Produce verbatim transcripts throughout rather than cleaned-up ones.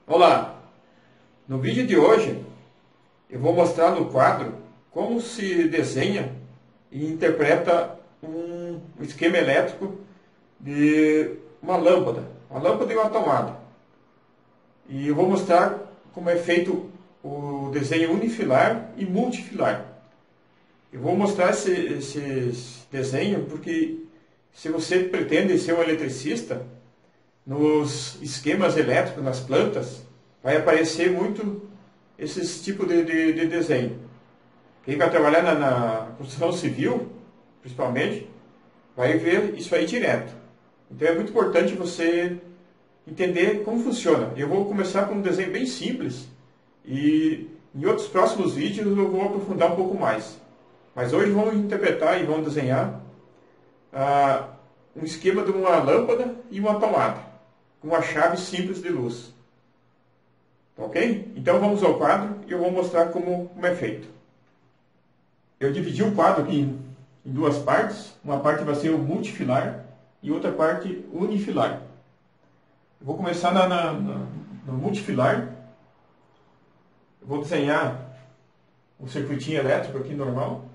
Olá! No vídeo de hoje eu vou mostrar no quadro como se desenha e interpreta um esquema elétrico de uma lâmpada, uma lâmpada e uma tomada. E eu vou mostrar como é feito o desenho unifilar e multifilar. Eu vou mostrar esse, esse desenho porque se você pretende ser um eletricista, nos esquemas elétricos, nas plantas, vai aparecer muito esses tipos de, de, de desenho. Quem vai trabalhar na, na construção civil, principalmente, vai ver isso aí direto. Então é muito importante você entender como funciona. Eu vou começar com um desenho bem simples e em outros próximos vídeos eu vou aprofundar um pouco mais. Mas hoje vamos interpretar e vamos desenhar ah, um esquema de uma lâmpada e uma tomada, com uma chave simples de luz. Ok? Então vamos ao quadro e eu vou mostrar como, como é feito. Eu dividi o quadro aqui em, em duas partes. Uma parte vai ser o multifilar e outra parte unifilar. Eu vou começar na, na, na, no multifilar. Eu vou desenhar um circuitinho elétrico aqui normal.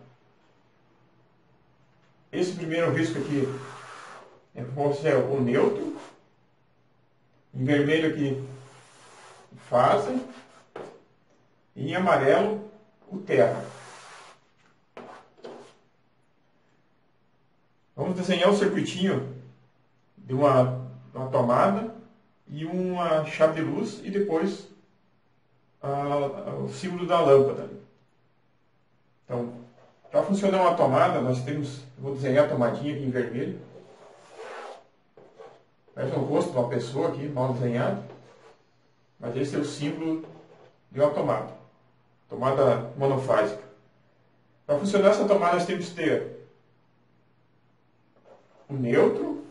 Esse primeiro risco aqui é o neutro. Em vermelho aqui, fase. E em amarelo, o terra. Vamos desenhar o circuitinho de uma, uma tomada e uma chave de luz e depois a, a, o símbolo da lâmpada. Então, para funcionar uma tomada, nós temos, vou desenhar a tomadinha aqui em vermelho. Parece um rosto de uma pessoa aqui, mal desenhado. Mas esse é o símbolo de uma tomada. Tomada monofásica. Para funcionar essa tomada, nós temos que ter o neutro,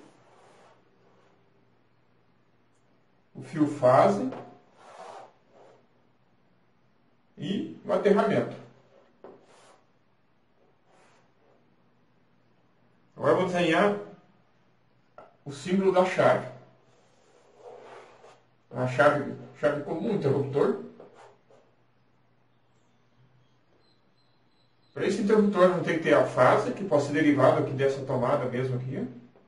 o fio fase e o aterramento. Agora eu vou desenhar o símbolo da chave. A chave, chave comum, interruptor. Para esse interruptor não tem que ter a fase, que pode ser derivado aqui dessa tomada mesmo aqui.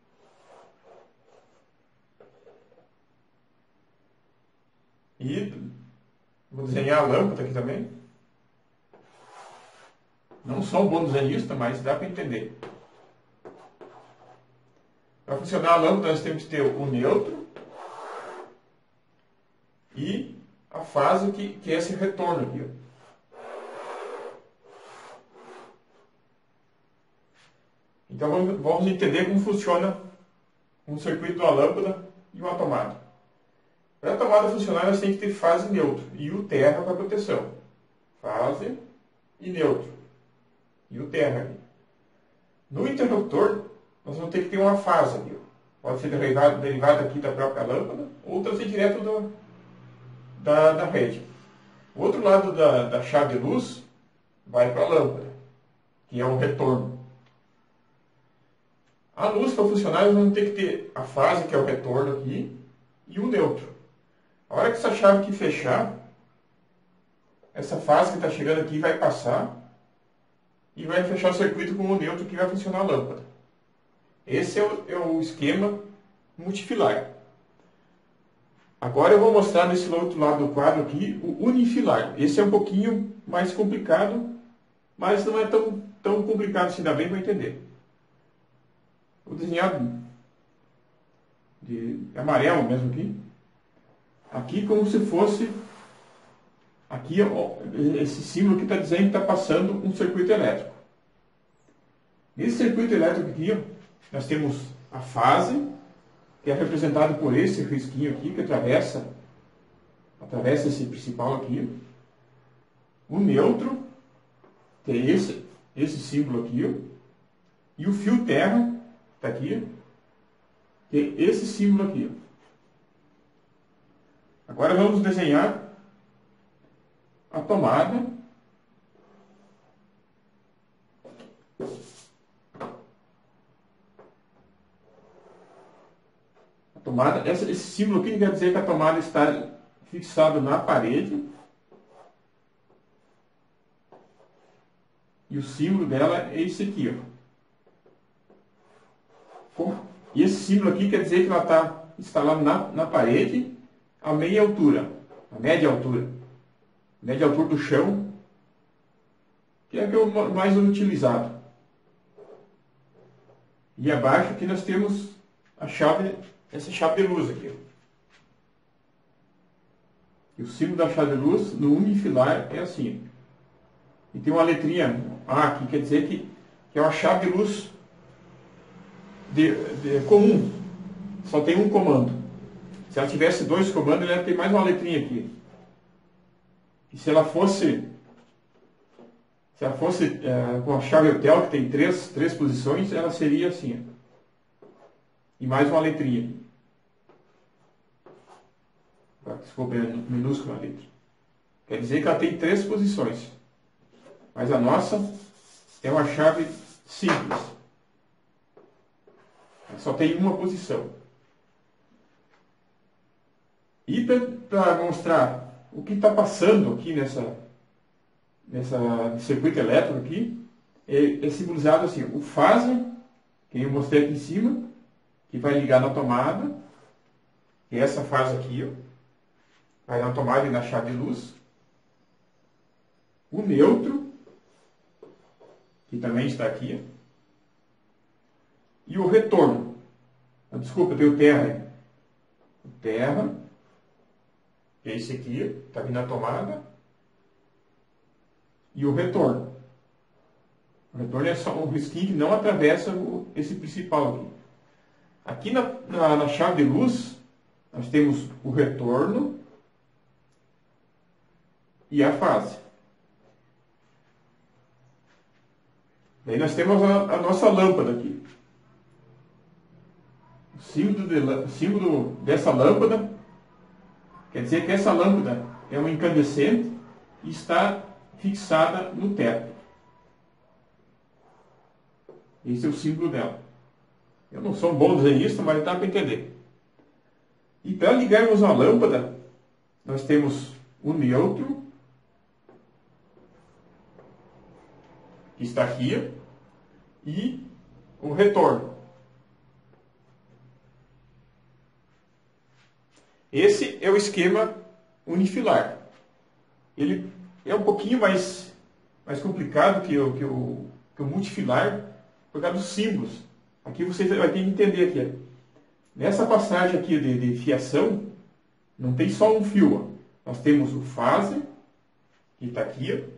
E vou desenhar a lâmpada aqui também. Não sou um bom desenhista, mas dá para entender. Para funcionar a lâmpada nós temos que ter o neutro e a fase que, que é esse retorno aqui. Ó. Então vamos, vamos entender como funciona um circuito de uma lâmpada e uma tomada. Para a tomada funcionar nós temos que ter fase e neutro e o terra para proteção. Fase e neutro e o terra aqui. No interruptor nós vamos ter que ter uma fase aqui. Pode ser derivada, derivada aqui da própria lâmpada ou trazer direto do, da, da rede. O outro lado da, da chave de luz vai para a lâmpada, que é um retorno. A luz, para funcionar, nós vamos ter que ter a fase, que é o retorno aqui, e o neutro. A hora que essa chave aqui fechar, essa fase que está chegando aqui vai passar e vai fechar o circuito com o neutro que vai funcionar a lâmpada. Esse é o, é o esquema multifilar. Agora eu vou mostrar nesse outro lado do quadro aqui o unifilar. Esse é um pouquinho mais complicado, mas não é tão, tão complicado assim, dá bem para entender. Vou desenhar de amarelo mesmo aqui. Aqui como se fosse, aqui ó, esse símbolo que está dizendo que está passando um circuito elétrico. Nesse circuito elétrico aqui, ó, nós temos a fase, que é representado por esse risquinho aqui, que atravessa, atravessa esse principal aqui. O neutro, que é esse, esse símbolo aqui. Ó, e o fio terra, está aqui, que é esse símbolo aqui. Ó. Agora vamos desenhar a tomada. A tomada, esse símbolo aqui quer dizer que a tomada está fixado na parede. E o símbolo dela é esse aqui, ó. E esse símbolo aqui quer dizer que ela está instalada na, na parede a meia altura, a média altura. Média altura do chão, que é o mais utilizado. E abaixo aqui nós temos a chave, essa chave de luz aqui, ó. E o símbolo da chave de luz no unifilar é assim. E tem uma letrinha A aqui, quer dizer que, que é uma chave de luz de, de, comum. Só tem um comando. Se ela tivesse dois comandos, ela ia ter mais uma letrinha aqui. E se ela fosse, se ela fosse é, com a chave hotel, que tem três, três posições, ela seria assim. Ó. E mais uma letrinha. Ficou minúscula a letra. Quer dizer que ela tem três posições. Mas a nossa é uma chave simples. Ela só tem uma posição. E para mostrar o que está passando aqui nessa, nessa circuito elétrico aqui, é, é simbolizado assim, o fase, que eu mostrei aqui em cima, que vai ligar na tomada, e essa fase aqui, ó, vai na tomada e na chave de luz. O neutro, que também está aqui, ó, e o retorno. Ah, desculpa, tem o terra aí. O terra, que é esse aqui, está vindo na tomada. E o retorno. O retorno é só um risquinho que não atravessa o, esse principal aqui. Aqui na, na, na chave de luz, nós temos o retorno e a fase. Daí nós temos a, a nossa lâmpada aqui. O símbolo, de, o símbolo dessa lâmpada quer dizer que essa lâmpada é uma incandescente e está fixada no teto. Esse é o símbolo dela. Eu não sou um bom desenhista, mas dá para entender. E para ligarmos a lâmpada, nós temos o neutro, que está aqui, e o retorno. Esse é o esquema unifilar. Ele é um pouquinho mais, mais complicado que o, que, o, que o multifilar, por causa dos símbolos. Aqui você vai ter que entender aqui. Nessa passagem aqui de, de fiação, não tem só um fio. Ó. Nós temos o fase, que está aqui. Ó.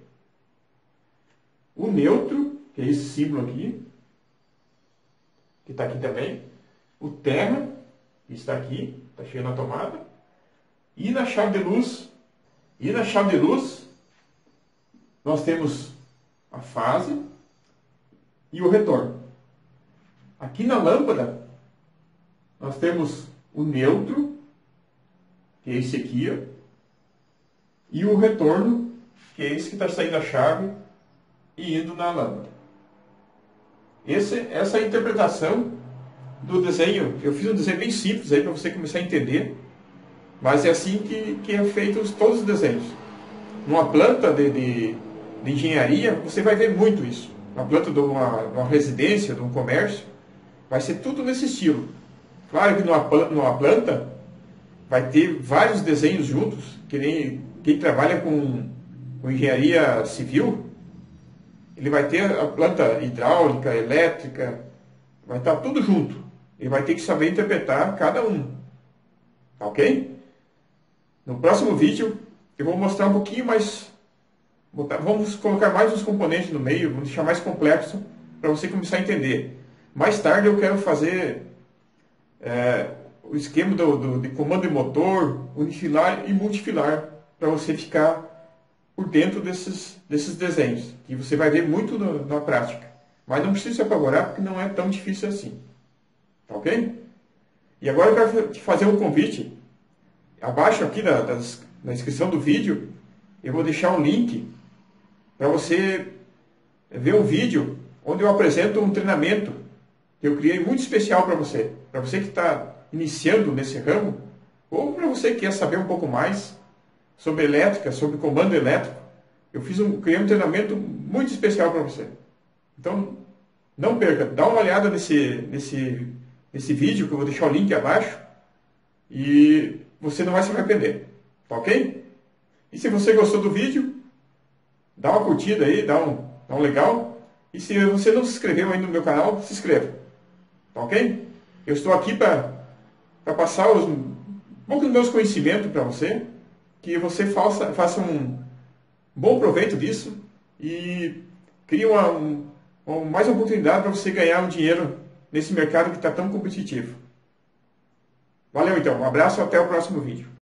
O neutro, que é esse símbolo aqui, que está aqui também. O terra, que está aqui, está cheio na tomada. E na chave de luz, e na chave de luz, nós temos a fase e o retorno. Aqui na lâmpada, nós temos o neutro, que é esse aqui, ó, e o retorno, que é esse que está saindo da chave e indo na lâmpada. Esse, essa é a interpretação do desenho. Eu fiz um desenho bem simples aí para você começar a entender, mas é assim que, que é feito todos os desenhos. Numa planta de, de, de engenharia, você vai ver muito isso. Uma planta de uma, uma residência, de um comércio, vai ser tudo nesse estilo. Claro que numa, numa planta vai ter vários desenhos juntos, que nem quem trabalha com, com engenharia civil, ele vai ter a planta hidráulica, elétrica, vai estar tudo junto. Ele vai ter que saber interpretar cada um. Tá ok? No próximo vídeo eu vou mostrar um pouquinho mais, vamos colocar mais os componentes no meio, vamos deixar mais complexo para você começar a entender. Mais tarde eu quero fazer é, o esquema do, do, de comando de motor, unifilar e multifilar, para você ficar por dentro desses, desses desenhos, que você vai ver muito no, na prática. Mas não precisa se apavorar, porque não é tão difícil assim. Tá ok? E agora eu quero te fazer um convite. Abaixo aqui da, da, na descrição do vídeo, eu vou deixar um link para você ver um vídeo onde eu apresento um treinamento que eu criei muito especial para você. Para você que está iniciando nesse ramo, ou para você que quer saber um pouco mais sobre elétrica, sobre comando elétrico. Eu fiz um, criei um treinamento muito especial para você. Então, não perca, dá uma olhada nesse, nesse, nesse vídeo, que eu vou deixar o link abaixo, e você não vai se arrepender, tá ok? E se você gostou do vídeo, dá uma curtida aí, dá um, dá um legal. E se você não se inscreveu ainda no meu canal, se inscreva, tá ok? Eu estou aqui para passar os, um pouco dos meus conhecimentos para você, que você faça, faça um bom proveito disso e crie uma, um, uma, mais uma oportunidade para você ganhar um dinheiro nesse mercado que está tão competitivo. Valeu então, um abraço e até o próximo vídeo.